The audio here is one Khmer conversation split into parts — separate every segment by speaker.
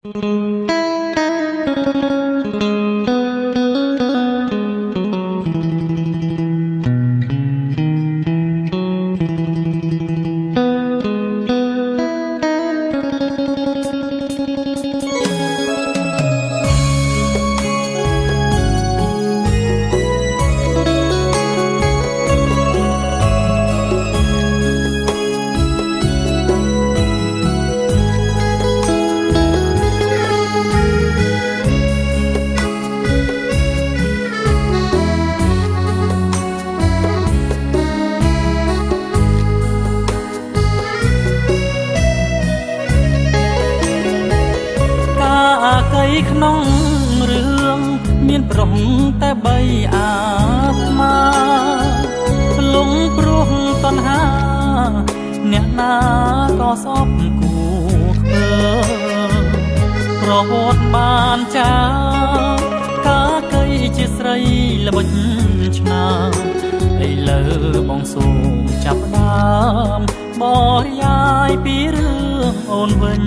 Speaker 1: ក្នុងរឿងមានប្រុងតែបីអាត្មាលងព្រោះតណ្ហាអ្នកណាក៏សពគូខ្ពើប្រវត្តិបានចាកាកៃជាស្រីល្បិចឆ្នាឥឡូវបងសូមចាប់ដើមបរិយាយពីរឿងអូនវិញ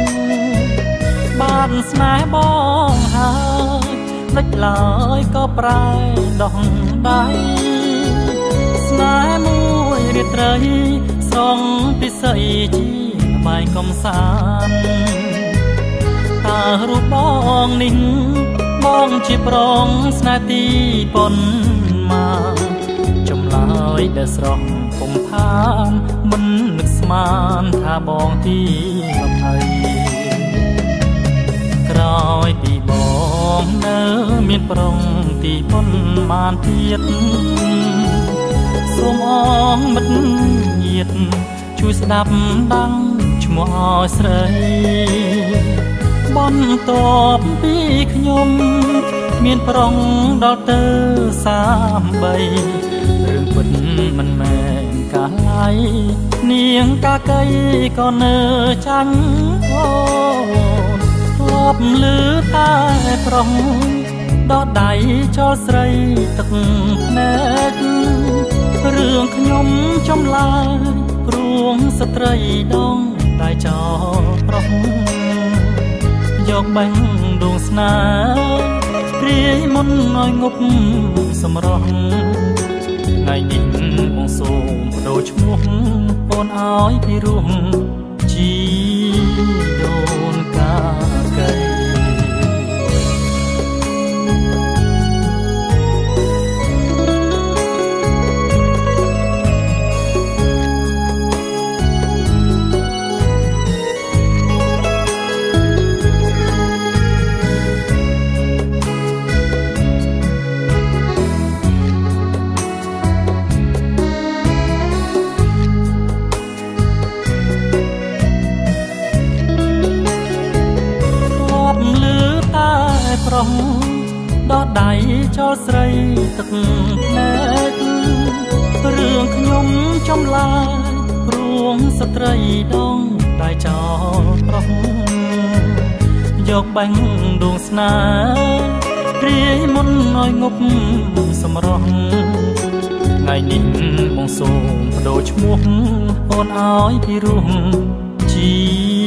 Speaker 1: បានស្នេហ៍បងហើយដឹកឡើយក៏ប្រែដោះដៃស្នេហ៍មួយរាត្រីស្រងពិសីជាបាយកំសាន្តតើរូបបងនេះបងជាប្រងស្នេហ៍ទីប៉ុនមកចម្លើយដែលស្រស់ពុំផានមិននឹកស្មានថាបងទី20ក្រោយពីបងនៅមានប្រុងទីប៉ុនបានទៀតសូមអងមិត្តញាតិជួយស្ដាប់ដាំងឈ្មោះឲ្យស្រីបន្ទាប់ពីខ្ញុំមានប្រុងដល់ទៅ33រឿងពិតមិនមែនកាឡៃនាងកាកៃក៏នៅចាញ់អូធ្លាប់លឺតែប្រុងដល់ដៃចោលស្រីទឹកភ្នែករឿងខ្ញុំចំឡាយព្រួងស្ត្រីដងតែចោលប្រុងយកបាញ់ដួងស្នេហ៍ព្រាយមុនឲ្យងប់សម្រស់ថ្ងៃនេះបងសូមបដូរឈ្មោះអូនឲ្យពីរោះជីដូនកាកៃដល់ដៃចោលស្រីទឹកភ្នែករឿងខ្ញុំចំឡាយព្រួងស្ត្រីដងតែចោលប្រុសយកបាញ់ដួងស្នេហ៍ព្រាយមុនឲ្យងប់សម្រស់ថ្ងៃនេះបងសូមបដូរឈ្មោះអូនឲ្យពីរោះជី